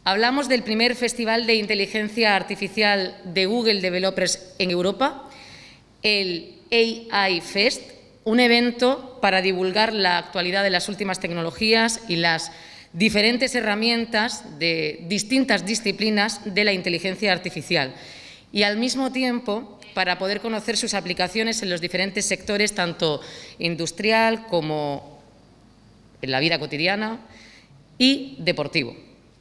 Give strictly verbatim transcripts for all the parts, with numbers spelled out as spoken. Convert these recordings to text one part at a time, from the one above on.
Hablamos del primer Festival de Inteligencia Artificial de Google Developers en Europa, el A I Fest, un evento para divulgar la actualidad de las últimas tecnologías y las diferentes herramientas de distintas disciplinas de la inteligencia artificial y, al mismo tiempo, para poder conocer sus aplicaciones en los diferentes sectores, tanto industrial como en la vida cotidiana y deportivo.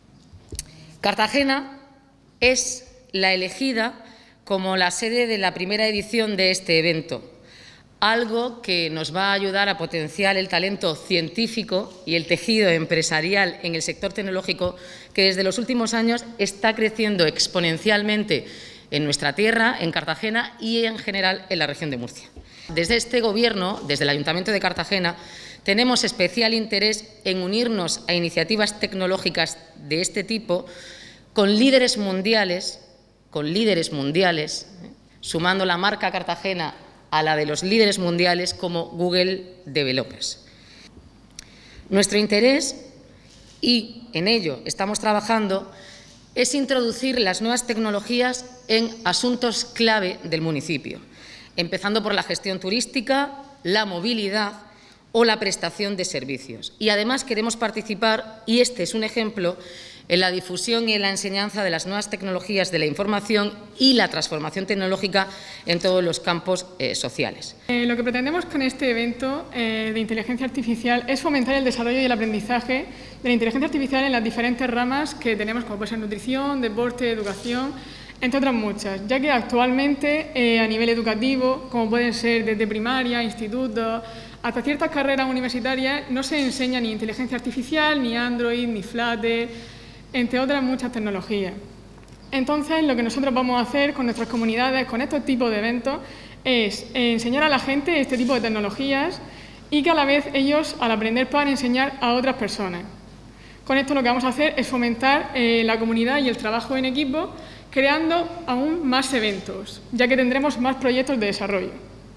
Cartagena es la elegida como la sede de la primera edición de este evento, algo que nos va a ayudar a potenciar el talento científico y el tejido empresarial en el sector tecnológico, que desde los últimos años está creciendo exponencialmente en nuestra tierra, en Cartagena y en general en la región de Murcia. Desde este Gobierno, desde el Ayuntamiento de Cartagena, tenemos especial interés en unirnos a iniciativas tecnológicas de este tipo con líderes mundiales, con líderes mundiales, ¿eh? sumando la marca Cartagena a la de los líderes mundiales como Google Developers. Nuestro interés, y en ello estamos trabajando, es introducir las nuevas tecnologías en asuntos clave del municipio, empezando por la gestión turística, la movilidad o la prestación de servicios. Y además queremos participar, y este es un ejemplo, en la difusión y en la enseñanza de las nuevas tecnologías de la información y la transformación tecnológica en todos los campos eh, sociales. Eh, lo que pretendemos con este evento eh, de inteligencia artificial es fomentar el desarrollo y el aprendizaje de la inteligencia artificial en las diferentes ramas que tenemos, como puede ser nutrición, deporte, educación, entre otras muchas, ya que actualmente eh, a nivel educativo, como pueden ser desde primaria, instituto, hasta ciertas carreras universitarias, no se enseña ni inteligencia artificial, ni Android, ni Flutter, entre otras muchas tecnologías. Entonces, lo que nosotros vamos a hacer con nuestras comunidades, con estos tipos de eventos, es enseñar a la gente este tipo de tecnologías y que a la vez ellos, al aprender, puedan enseñar a otras personas. Con esto lo que vamos a hacer es fomentar eh, la comunidad y el trabajo en equipo, creando aún más eventos, ya que tendremos más proyectos de desarrollo.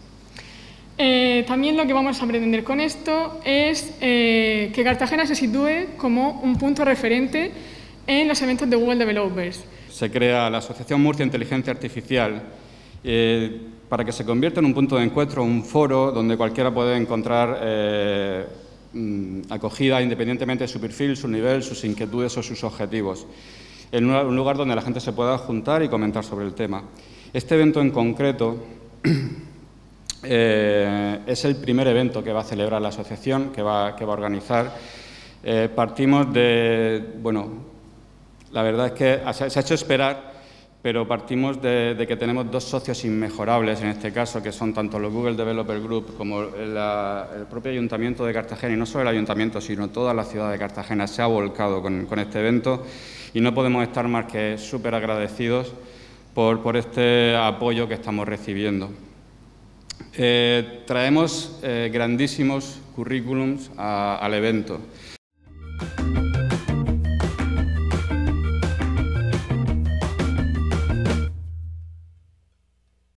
Eh, también lo que vamos a pretender con esto es eh, que Cartagena se sitúe como un punto referente en los eventos de Google Developers. Se crea la Asociación Murcia Inteligencia Artificial eh, para que se convierta en un punto de encuentro, un foro donde cualquiera puede encontrar eh, acogida independientemente de su perfil, su nivel, sus inquietudes o sus objetivos, en un lugar donde la gente se pueda juntar y comentar sobre el tema. Este evento en concreto eh, es el primer evento que va a celebrar la asociación, que va, que va a organizar. Eh, partimos de, bueno, la verdad es que se ha hecho esperar, pero partimos de, de que tenemos dos socios inmejorables en este caso, que son tanto los Google Developer Group como la, el propio Ayuntamiento de Cartagena, y no solo el Ayuntamiento, sino toda la ciudad de Cartagena se ha volcado con, con este evento, y no podemos estar más que súper agradecidos por, por este apoyo que estamos recibiendo. Eh, traemos eh, grandísimos currículums a, al evento.